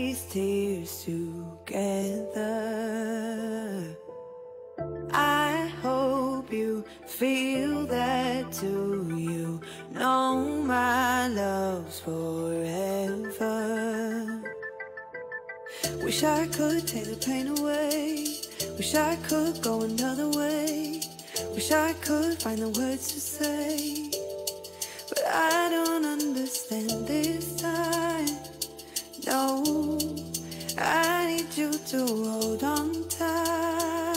these tears together. I hope you feel that too. You know my love's forever. Wish I could take the pain away. Wish I could go another way. Wish I could find the words to say, but I don't understand this time. No, I need you to hold on tight.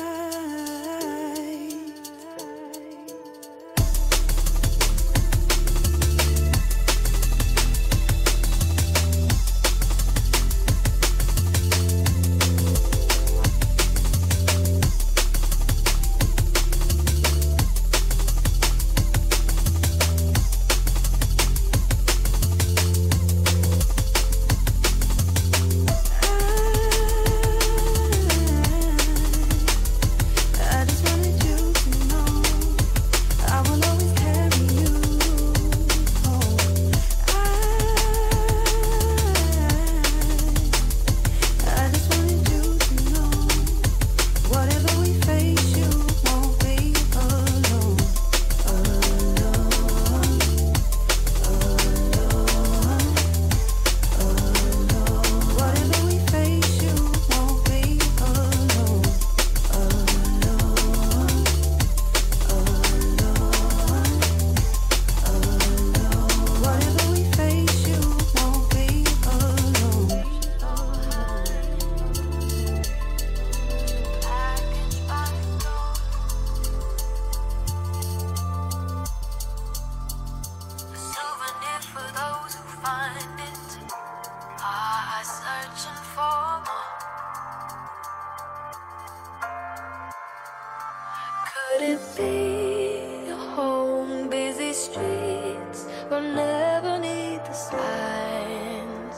Could it be a home, busy streets, we'll never need the signs?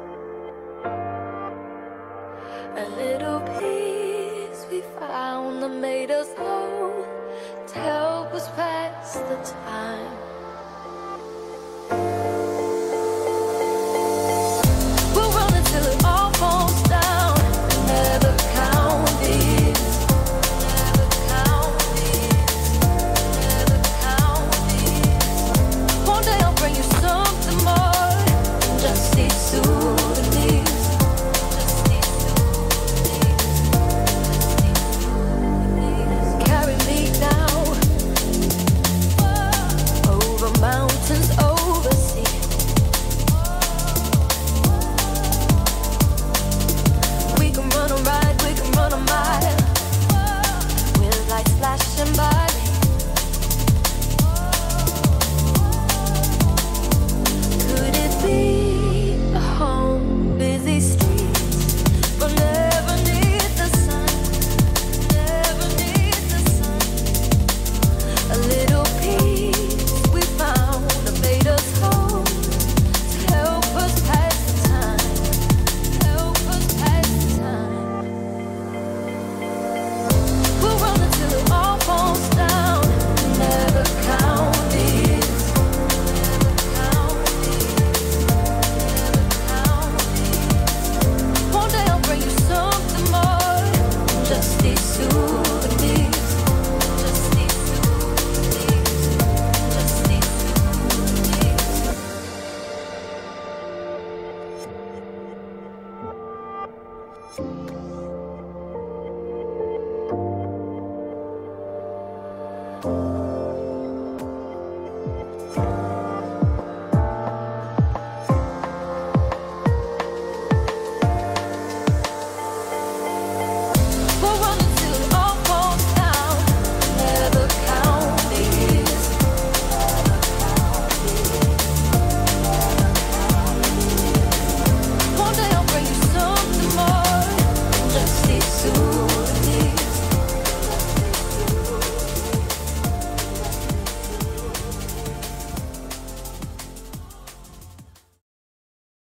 A little peace we found that made us whole, to help us pass the time. We'll run until it all falls down, never count these.